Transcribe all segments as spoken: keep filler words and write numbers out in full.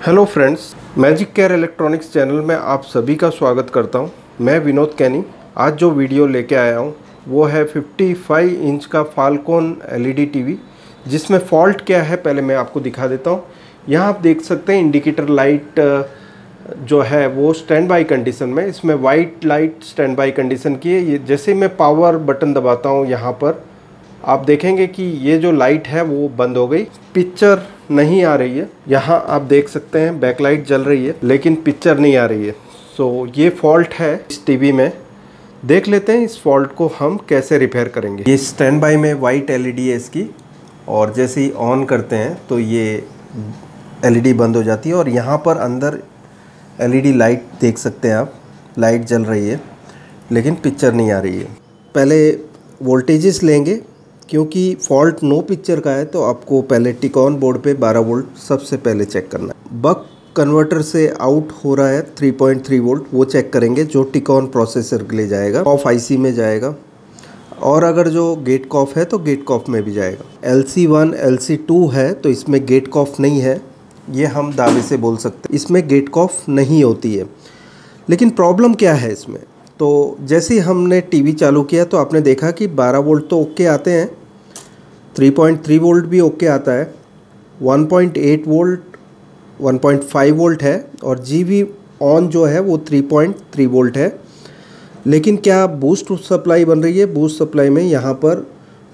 Hello friends, magic care electronics channel में आप सभी का स्वागत करता हूं। मैं विनोद कैनी। आज जो वीडियो लेके आया हूं वो है पचपन इंच का फाल्कन एलईडी टीवी, जिसमें फॉल्ट क्या है पहले मैं आपको दिखा देता हूं। यहां आप देख सकते हैं इंडिकेटर लाइट जो है वो स्टैंड बाई कंडीशन में, इसमें white light standby condition की है। ये जैसे मैं पावर बटन दबाता हूँ यहाँ पर आप देखेंगे कि ये जो लाइट है वो बंद हो गई, पिक्चर नहीं आ रही है। यहाँ आप देख सकते हैं बैकलाइट जल रही है लेकिन पिक्चर नहीं आ रही है। सो ये फॉल्ट है इस टीवी में। देख लेते हैं इस फॉल्ट को हम कैसे रिपेयर करेंगे। ये स्टैंड बाई में वाइट एलईडी है इसकी, और जैसे ही ऑन करते हैं तो ये एलईडी बंद हो जाती है और यहाँ पर अंदर एलईडी लाइट देख सकते हैं आप, लाइट जल रही है लेकिन पिक्चर नहीं आ रही है। पहले वोल्टेजेस लेंगे, क्योंकि फॉल्ट नो पिक्चर का है तो आपको पहले टिकॉन बोर्ड पे बारह वोल्ट सबसे पहले चेक करना है। बक कन्वर्टर से आउट हो रहा है तीन पॉइंट तीन वोल्ट, वो चेक करेंगे जो टिकॉन प्रोसेसर के लिए जाएगा, कॉफ आईसी में जाएगा, और अगर जो गेट कॉफ है तो गेट कॉफ में भी जाएगा। L C one L C two है तो इसमें गेट कॉफ नहीं है, ये हम दावे से बोल सकते हैं, इसमें गेट कॉफ नहीं होती है। लेकिन प्रॉब्लम क्या है इसमें, तो जैसे ही हमने टीवी चालू किया तो आपने देखा कि बारह वोल्ट तो ओके आते हैं, तीन पॉइंट तीन वोल्ट भी ओके आता है, एक पॉइंट आठ वोल्ट, एक पॉइंट पाँच वोल्ट है, और जीबी ऑन जो है वो तीन पॉइंट तीन वोल्ट है। लेकिन क्या बूस्ट सप्लाई बन रही है? बूस्ट सप्लाई में यहाँ पर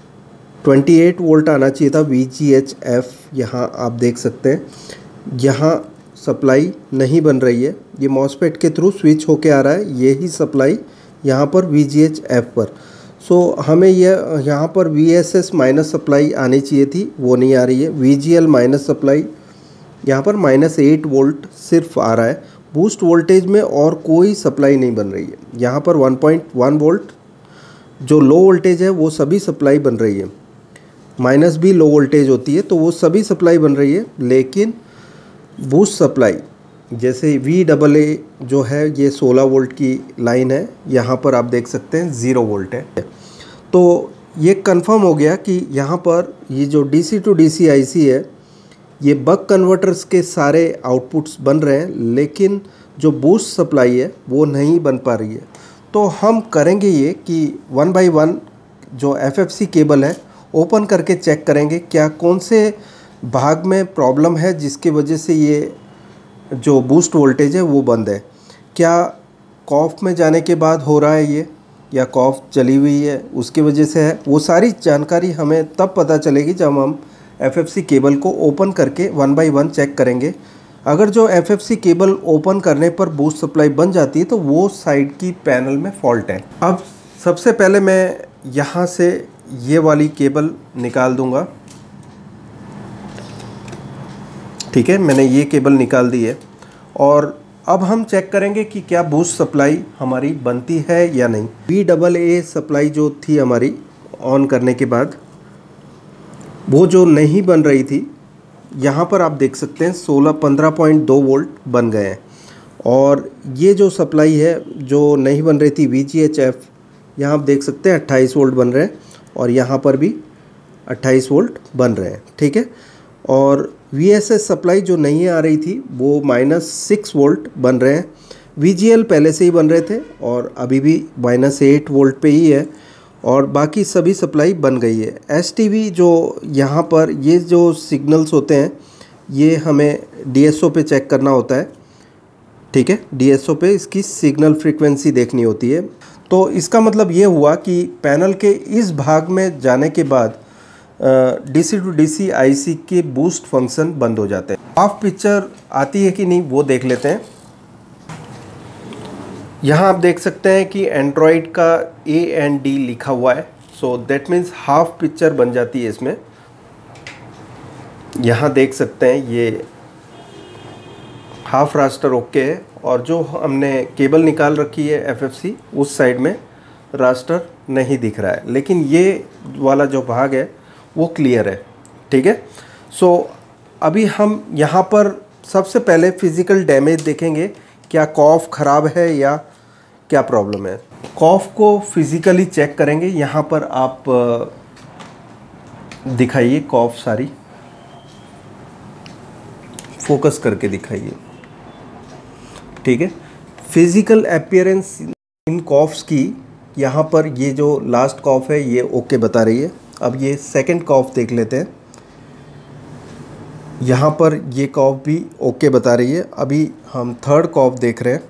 अट्ठाईस वोल्ट आना चाहिए था, वी जी एच एफ, यहाँ आप देख सकते हैं यहाँ सप्लाई नहीं बन रही है। ये मॉसफेट के थ्रू स्विच होके आ रहा है, यही सप्लाई यहाँ पर वी जी एच एफ पर। सो so, हमें यह यहाँ पर V S S minus supply आनी चाहिए थी, वो नहीं आ रही है। V G L minus supply यहाँ पर माइनस एट वोल्ट सिर्फ आ रहा है। बूस्ट वोल्टेज में और कोई सप्लाई नहीं बन रही है। यहाँ पर एक पॉइंट एक वोल्ट जो लो वोल्टेज है वो सभी सप्लाई बन रही है, माइनस भी लो वोल्टेज होती है तो वो सभी सप्लाई बन रही है। लेकिन बूस्ट सप्लाई जैसे वी डबल ए जो है ये सोलह वोल्ट की लाइन है, यहाँ पर आप देख सकते हैं ज़ीरो वोल्ट है। तो ये कंफर्म हो गया कि यहाँ पर ये जो डीसी टू डीसी आईसी है, ये बक कन्वर्टर्स के सारे आउटपुट्स बन रहे हैं, लेकिन जो बूस्ट सप्लाई है वो नहीं बन पा रही है। तो हम करेंगे ये कि वन बाई वन जो एफ एफ सी केबल है ओपन करके चेक करेंगे क्या कौन से भाग में प्रॉब्लम है जिसकी वजह से ये जो बूस्ट वोल्टेज है वो बंद है। क्या कॉफ में जाने के बाद हो रहा है ये, या कॉफ जली हुई है उसकी वजह से है? वो सारी जानकारी हमें तब पता चलेगी जब हम एफ एफ सी केबल को ओपन करके वन बाई वन चेक करेंगे। अगर जो F F C cable open करने पर बूस्ट सप्लाई बन जाती है तो वो साइड की पैनल में फॉल्ट है। अब सबसे पहले मैं यहाँ से ये वाली केबल निकाल दूँगा। ठीक है, मैंने ये केबल निकाल दी है, और अब हम चेक करेंगे कि क्या बूस्ट सप्लाई हमारी बनती है या नहीं। वी डबल ए सप्लाई जो थी हमारी ऑन करने के बाद वो जो नहीं बन रही थी, यहाँ पर आप देख सकते हैं सोलह पंद्रह पॉइंट दो वोल्ट बन गए हैं। और ये जो सप्लाई है जो नहीं बन रही थी वी जी एच एफ, यहाँ आप देख सकते हैं अट्ठाईस वोल्ट बन रहे हैं, और यहाँ पर भी अट्ठाईस वोल्ट बन रहे हैं। ठीक है, और वी एस एस सप्लाई जो नहीं आ रही थी वो माइनस सिक्स वोल्ट बन रहे हैं। वी जी एल पहले से ही बन रहे थे और अभी भी माइनस एट वोल्ट पे ही है, और बाकी सभी सप्लाई बन गई है। एस टी वी जो यहाँ पर ये जो सिग्नल्स होते हैं ये हमें डी एस ओ पे चेक करना होता है। ठीक है, डी एस ओ पे इसकी सिग्नल फ्रीक्वेंसी देखनी होती है। तो इसका मतलब ये हुआ कि पैनल के इस भाग में जाने के बाद डीसी टू डीसी आईसी के बूस्ट फंक्शन बंद हो जाते हैं। हाफ पिक्चर आती है कि नहीं वो देख लेते हैं। यहाँ आप देख सकते हैं कि एंड्रॉयड का ए एंड डी लिखा हुआ है, so that means half picture बन जाती है इसमें। यहाँ देख सकते हैं ये हाफ रास्टर ओके है, और जो हमने केबल निकाल रखी है एफ एफ सी उस साइड में रास्टर नहीं दिख रहा है, लेकिन ये वाला जो भाग है वो क्लियर है। ठीक है, सो अभी हम यहाँ पर सबसे पहले फिज़िकल डैमेज देखेंगे, क्या कॉफ ख़राब है या क्या प्रॉब्लम है। कॉफ को फिज़िकली चेक करेंगे। यहाँ पर आप दिखाइए कॉफ सारी फोकस करके दिखाइए। ठीक है, फिजिकल अपीयरेंस इन कॉफ्स की, यहाँ पर ये जो लास्ट कॉफ है ये ओके बता रही है। अब ये सेकंड कॉफ देख लेते हैं, यहाँ पर ये कॉफ भी ओके बता रही है। अभी हम थर्ड कॉफ देख रहे हैं,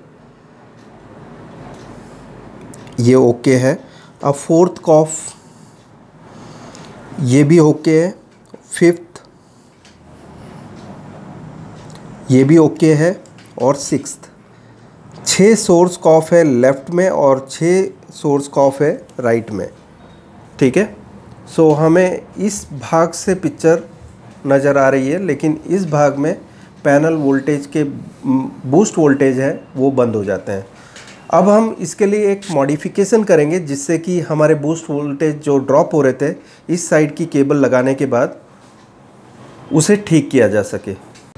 ये ओके है। अब फोर्थ कॉफ ये भी ओके है, फिफ्थ ये भी ओके है, और सिक्स्थ। छः सोर्स कॉफ है लेफ़्ट में और छः सोर्स कॉफ है राइट में। ठीक है, सो हमें इस भाग से पिक्चर नज़र आ रही है, लेकिन इस भाग में पैनल वोल्टेज के बूस्ट वोल्टेज है वो बंद हो जाते हैं। अब हम इसके लिए एक मॉडिफिकेशन करेंगे जिससे कि हमारे बूस्ट वोल्टेज जो ड्रॉप हो रहे थे इस साइड की केबल लगाने के बाद उसे ठीक किया जा सके।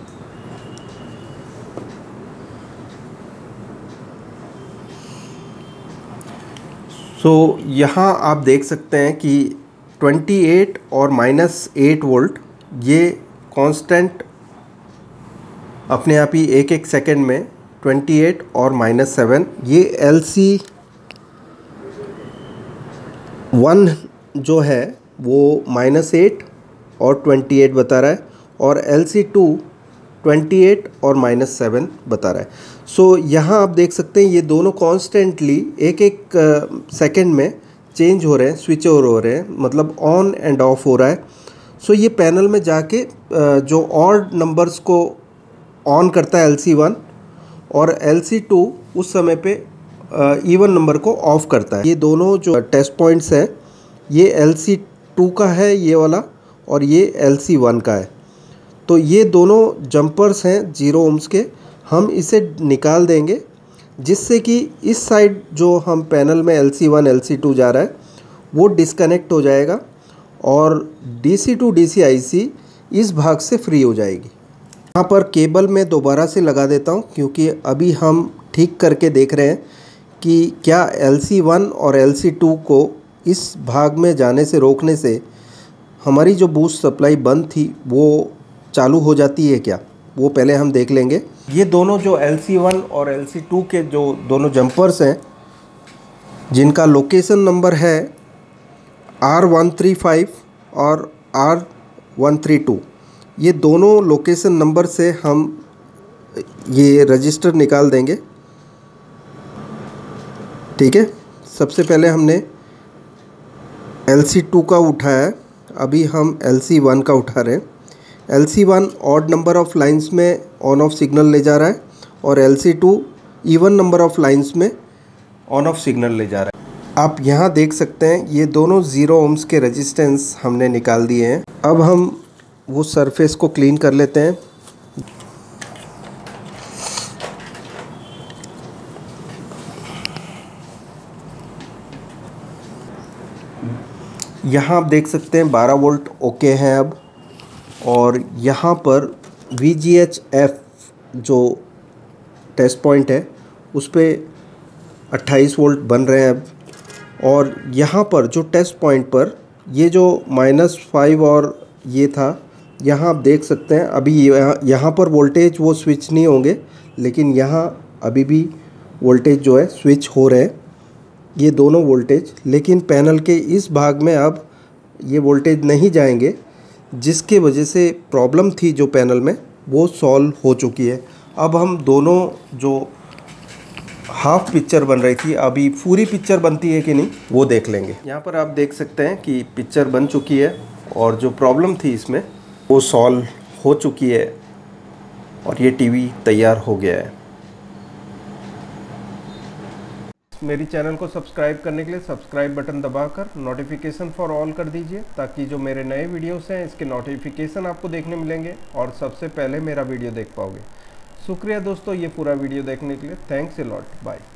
सो so, यहाँ आप देख सकते हैं कि अट्ठाईस और माइनस एट वोल्ट ये कांस्टेंट अपने आप ही एक एक सेकंड में अट्ठाईस और माइनस सेवन, ये एल सी वन जो है वो माइनस एट और अट्ठाईस बता रहा है, और एल सी टू अट्ठाईस और माइनस सेवन बता रहा है। सो so, यहाँ आप देख सकते हैं ये दोनों कॉन्स्टेंटली एक एक सेकंड में चेंज हो रहे हैं, स्विच ओवर हो रहे हैं, मतलब ऑन एंड ऑफ हो रहा है। सो so, ये पैनल में जाके uh, जो ऑड नंबर्स को ऑन करता है एल सी वन, और एल सी टू उस समय पे इवन नंबर को ऑफ करता है। ये दोनों जो टेस्ट पॉइंट्स हैं ये एल सी टू का है ये वाला, और ये एल सी वन का है। तो ये दोनों जंपर्स हैं जीरो ओम्स के, हम इसे निकाल देंगे जिससे कि इस साइड जो हम पैनल में L C one L C two जा रहा है वो डिस्कनेक्ट हो जाएगा और D C to D C I C इस भाग से फ्री हो जाएगी। यहाँ पर केबल मैं दोबारा से लगा देता हूँ क्योंकि अभी हम ठीक करके देख रहे हैं कि क्या एल सी वन और एल सी टू को इस भाग में जाने से रोकने से हमारी जो बूस्ट सप्लाई बंद थी वो चालू हो जाती है क्या, वो पहले हम देख लेंगे। ये दोनों जो एल सी वन और एल सी टू के जो दोनों जंपर्स हैं जिनका लोकेशन नंबर है आर वन थ्री फाइव और आर वन थ्री टू, ये दोनों लोकेशन नंबर से हम ये रजिस्टर निकाल देंगे। ठीक है, सबसे पहले हमने एल सी टू का उठाया, अभी हम एल सी वन का उठा रहे हैं। L C one odd number of lines में ऑन ऑफ सिग्नल ले जा रहा है और L C two even number of lines में ऑन ऑफ सिग्नल ले जा रहा है। आप यहाँ देख सकते हैं ये दोनों ज़ीरो ओम्स के रेजिस्टेंस हमने निकाल दिए हैं। अब हम वो सरफेस को क्लीन कर लेते हैं। यहाँ आप देख सकते हैं बारह वोल्ट ओके हैं अब, और यहाँ पर वी जी एच एफ जो टेस्ट पॉइंट है उस पर अट्ठाईस वोल्ट बन रहे हैं अब, और यहाँ पर जो टेस्ट पॉइंट पर ये जो माइनस फाइव और ये था, यहाँ आप देख सकते हैं अभी यहाँ यहाँ पर वोल्टेज वो स्विच नहीं होंगे, लेकिन यहाँ अभी भी वोल्टेज जो है स्विच हो रहे हैं ये दोनों वोल्टेज, लेकिन पैनल के इस भाग में अब ये वोल्टेज नहीं जाएंगे, जिसके वजह से प्रॉब्लम थी जो पैनल में वो सॉल्व हो चुकी है। अब हम दोनों जो हाफ पिक्चर बन रही थी अभी पूरी पिक्चर बनती है कि नहीं वो देख लेंगे। यहाँ पर आप देख सकते हैं कि पिक्चर बन चुकी है और जो प्रॉब्लम थी इसमें वो सॉल्व हो चुकी है और ये टीवी तैयार हो गया है। मेरी चैनल को सब्सक्राइब करने के लिए सब्सक्राइब बटन दबाकर नोटिफिकेशन फॉर ऑल कर दीजिए, ताकि जो मेरे नए वीडियोस हैं इसके नोटिफिकेशन आपको देखने मिलेंगे और सबसे पहले मेरा वीडियो देख पाओगे। शुक्रिया दोस्तों ये पूरा वीडियो देखने के लिए। Thanks a lot, bye.